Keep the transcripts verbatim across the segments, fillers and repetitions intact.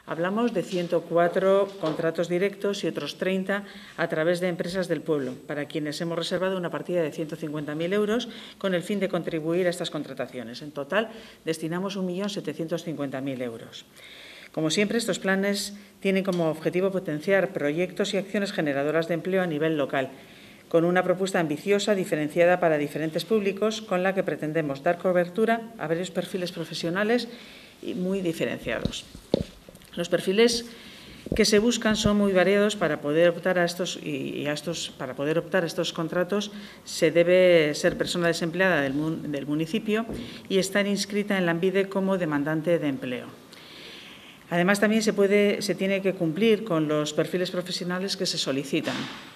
Hablamos de ciento cuatro contratos directos y otros treinta a través de empresas del pueblo, para quienes hemos reservado una partida de ciento cincuenta mil euros con el fin de contribuir a estas contrataciones. En total, destinamos un millón setecientos cincuenta mil euros. Como siempre, estos planes tienen como objetivo potenciar proyectos y acciones generadoras de empleo a nivel local, con una propuesta ambiciosa, diferenciada para diferentes públicos, con la que pretendemos dar cobertura a varios perfiles profesionales y muy diferenciados. Los perfiles que se buscan son muy variados. Para poder optar a estos y a estos para poder optar a estos contratos se debe ser persona desempleada del, del municipio y estar inscrita en Lanbide como demandante de empleo. Además, también se puede se tiene que cumplir con los perfiles profesionales que se solicitan.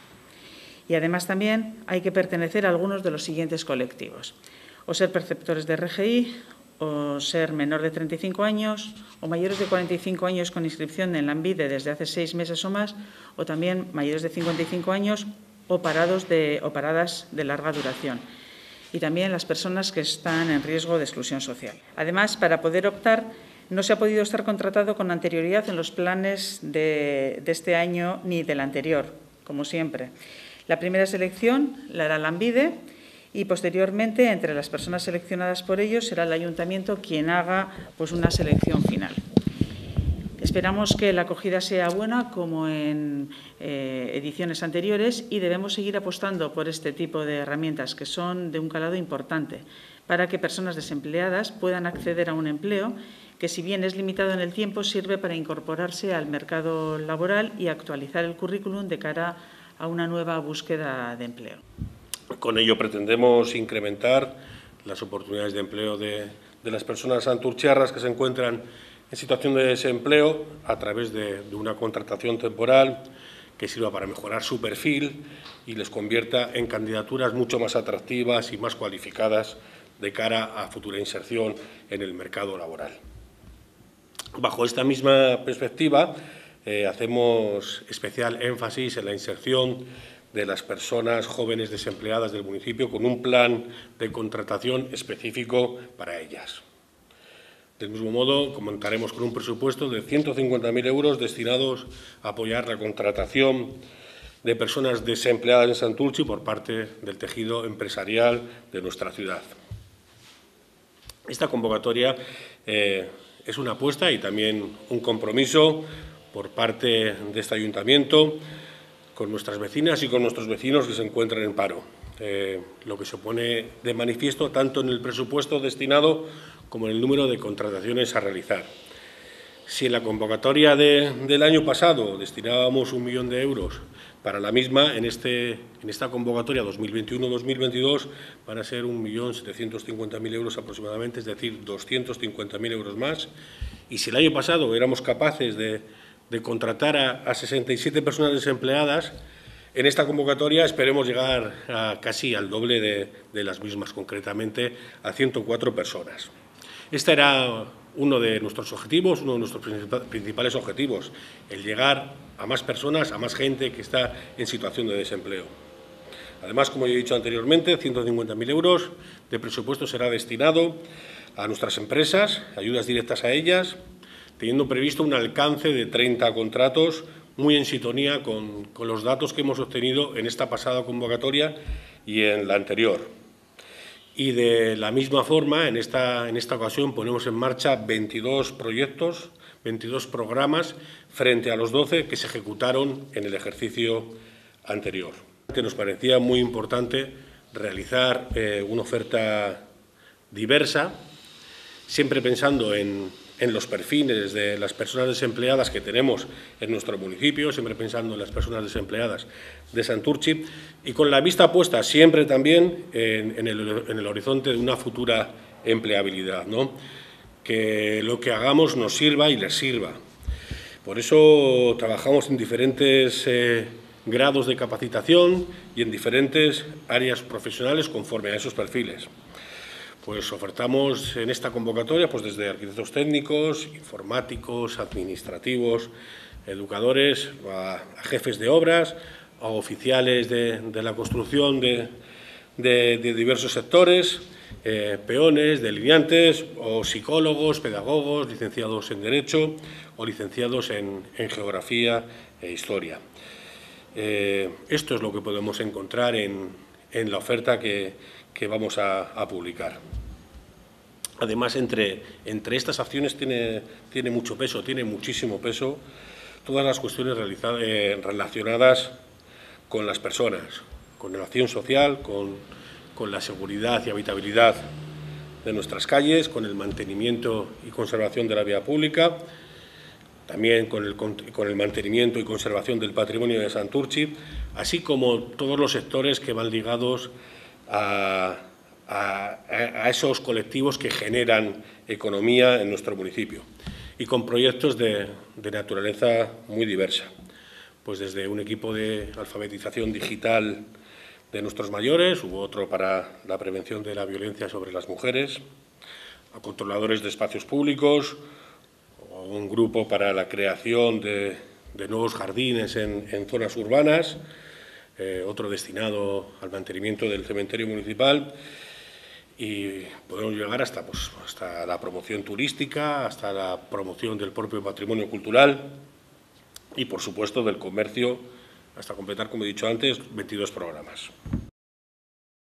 Y además también hay que pertenecer a algunos de los siguientes colectivos: o ser perceptores de R G I, o ser menor de treinta y cinco años, o mayores de cuarenta y cinco años con inscripción en Lanbide desde hace seis meses o más, o también mayores de cincuenta y cinco años o, parados de, o paradas de larga duración. Y también las personas que están en riesgo de exclusión social. Además, para poder optar, no se ha podido estar contratado con anterioridad en los planes de, de este año ni del anterior, como siempre. La primera selección la hará Lanbide y, posteriormente, entre las personas seleccionadas por ellos, será el Ayuntamiento quien haga pues, una selección final. Esperamos que la acogida sea buena, como en eh, ediciones anteriores, y debemos seguir apostando por este tipo de herramientas, que son de un calado importante, para que personas desempleadas puedan acceder a un empleo que, si bien es limitado en el tiempo, sirve para incorporarse al mercado laboral y actualizar el currículum de cara a una nueva búsqueda de empleo. Con ello pretendemos incrementar las oportunidades de empleo de, de las personas santurchiarras que se encuentran en situación de desempleo a través de, de una contratación temporal que sirva para mejorar su perfil y les convierta en candidaturas mucho más atractivas y más cualificadas de cara a futura inserción en el mercado laboral. Bajo esta misma perspectiva, Eh, hacemos especial énfasis en la inserción de las personas jóvenes desempleadas del municipio con un plan de contratación específico para ellas. Del mismo modo, contaremos con un presupuesto de ciento cincuenta mil euros destinados a apoyar la contratación de personas desempleadas en Santurtzi por parte del tejido empresarial de nuestra ciudad. Esta convocatoria eh, es una apuesta y también un compromiso por parte de este Ayuntamiento con nuestras vecinas y con nuestros vecinos que se encuentran en paro, eh, lo que se pone de manifiesto tanto en el presupuesto destinado como en el número de contrataciones a realizar. Si en la convocatoria de, del año pasado destinábamos un millón de euros para la misma, en, este, en esta convocatoria dos mil veintiuno dos mil veintidós van a ser un millón setecientos cincuenta mil euros aproximadamente, es decir, doscientos cincuenta mil euros más. Y si el año pasado éramos capaces de de contratar a, a sesenta y siete personas desempleadas, en esta convocatoria esperemos llegar a casi al doble de, de las mismas, concretamente a ciento cuatro personas. Este era uno de nuestros objetivos, uno de nuestros principales objetivos, el llegar a más personas, a más gente que está en situación de desempleo. Además, como he dicho anteriormente, ciento cincuenta mil euros de presupuesto será destinado a nuestras empresas, ayudas directas a ellas, teniendo previsto un alcance de treinta contratos, muy en sintonía con, con los datos que hemos obtenido en esta pasada convocatoria y en la anterior. Y de la misma forma, en esta, en esta ocasión ponemos en marcha veintidós proyectos, veintidós programas, frente a los doce que se ejecutaron en el ejercicio anterior. Nos parecía muy importante realizar eh, una oferta diversa, siempre pensando en en los perfiles de las personas desempleadas que tenemos en nuestro municipio, siempre pensando en las personas desempleadas de Santurtzi y con la vista puesta siempre también en, en, el, en el horizonte de una futura empleabilidad, ¿no? Que lo que hagamos nos sirva y les sirva. Por eso trabajamos en diferentes eh, grados de capacitación y en diferentes áreas profesionales conforme a esos perfiles. Pues ofertamos en esta convocatoria pues desde arquitectos técnicos, informáticos, administrativos, educadores, a, a jefes de obras, a oficiales de, de la construcción de, de, de diversos sectores eh, peones, delineantes o psicólogos, pedagogos, licenciados en Derecho o licenciados en, en Geografía e Historia. Eh, esto es lo que podemos encontrar en, en la oferta que, que vamos a, a publicar. Además, entre, entre estas acciones tiene, tiene mucho peso, tiene muchísimo peso todas las cuestiones realizadas, eh, relacionadas con las personas, con la acción social, con, con la seguridad y habitabilidad de nuestras calles, con el mantenimiento y conservación de la vía pública, también con el, con el mantenimiento y conservación del patrimonio de Santurtzi, así como todos los sectores que van ligados a, a, a esos colectivos que generan economía en nuestro municipio y con proyectos de, de naturaleza muy diversa, pues desde un equipo de alfabetización digital de nuestros mayores, hubo otro para la prevención de la violencia sobre las mujeres, a controladores de espacios públicos, un grupo para la creación de, de nuevos jardines en, en zonas urbanas, eh, otro destinado al mantenimiento del cementerio municipal, y podemos llegar hasta, pues, hasta la promoción turística, hasta la promoción del propio patrimonio cultural y, por supuesto, del comercio, hasta completar, como he dicho antes, veintidós programas.